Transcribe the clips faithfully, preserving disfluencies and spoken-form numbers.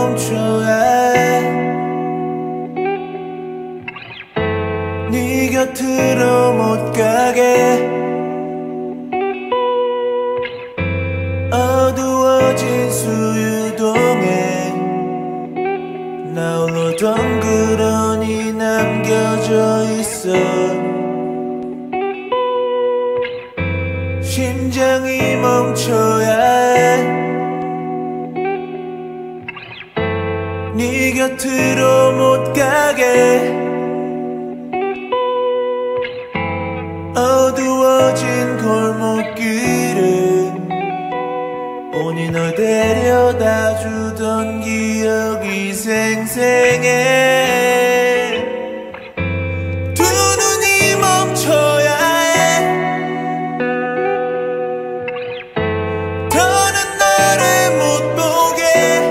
멈춰야 해. 네 곁으로 못 가게. 어두워진 수유동에 나 홀로 덩그러니 남겨져 있어. 심장이 멈춰야 해. 네 곁으로 못 가게. 어두워진 골목길에 오니 널 데려다 주던 기억이 생생해. 두 눈이 멈춰야 해. 더는 너를 못 보게.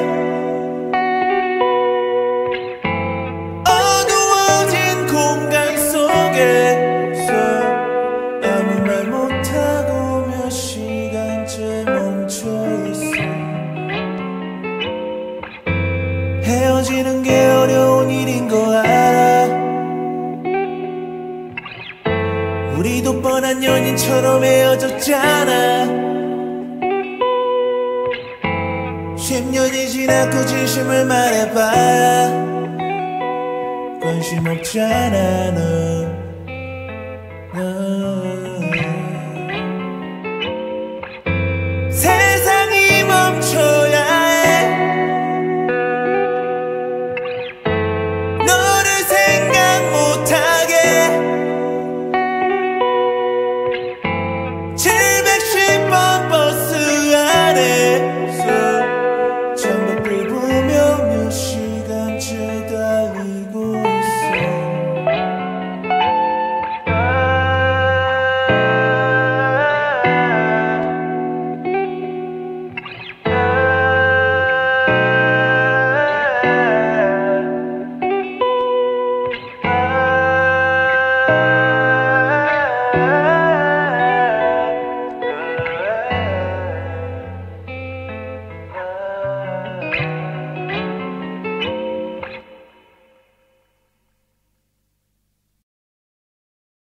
어두워진 공간 속에서 아무 말 못하고 몇 시간째 멈춰있어. 헤어지는 게 어려운 일인 거 알아. 우리도 뻔한 연인처럼 헤어졌잖아. 십 년이 지났고 진심을 말해봐. 관심 없잖아 너.